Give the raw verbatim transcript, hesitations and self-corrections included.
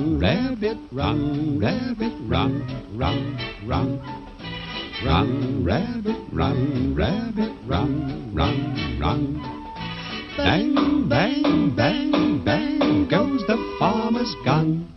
Run, rabbit, run, rabbit, run, run, run. Run, rabbit, run, rabbit, run, run, run. Bang, bang, bang, bang goes the farmer's gun.